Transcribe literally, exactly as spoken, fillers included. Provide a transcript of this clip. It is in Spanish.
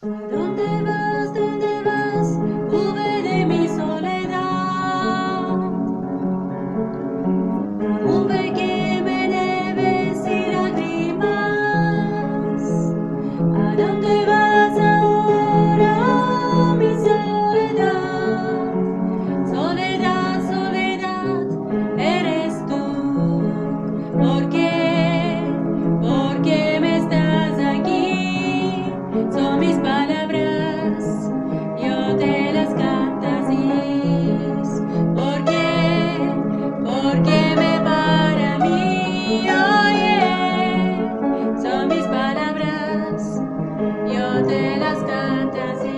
¿Dónde vas? ¿Dónde vas? Nube de mi soledad. Nube que me debes y lágrimas. ¿A dónde vas ahora, mi soledad? Soledad, soledad, eres tú. ¿Por qué? ¿Por qué me estás aquí? Son mis palabras, yo te las canto así. ¿Por qué? ¿Por qué me para mí? Oye, son mis palabras, yo te las canto así.